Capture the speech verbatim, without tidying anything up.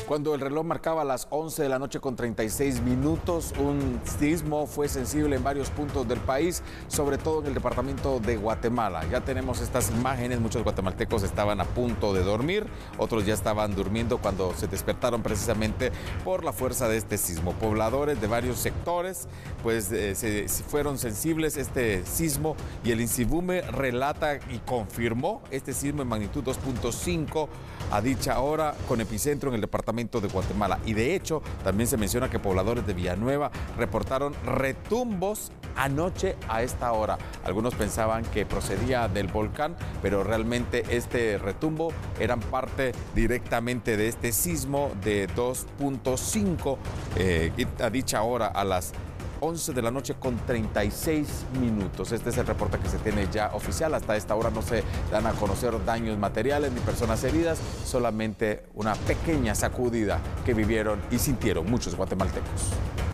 Cuando el reloj marcaba las once de la noche con treinta y seis minutos, un sismo fue sensible en varios puntos del país, sobre todo en el departamento de Guatemala. Ya tenemos estas imágenes, muchos guatemaltecos estaban a punto de dormir, otros ya estaban durmiendo cuando se despertaron precisamente por la fuerza de este sismo. Pobladores de varios sectores pues eh, se, se fueron sensibles a este sismo y el INSIBUME relata y confirmó este sismo en magnitud dos punto cinco a dicha hora con epicentro en el departamento de Guatemala. Y de hecho también se menciona que pobladores de Villanueva reportaron retumbos anoche a esta hora. Algunos pensaban que procedía del volcán, pero realmente este retumbo eran parte directamente de este sismo de dos punto cinco eh, a dicha hora a las once de la noche con treinta y seis minutos. Este es el reporte que se tiene ya oficial. Hasta esta hora no se dan a conocer daños materiales ni personas heridas, solamente una pequeña sacudida que vivieron y sintieron muchos guatemaltecos.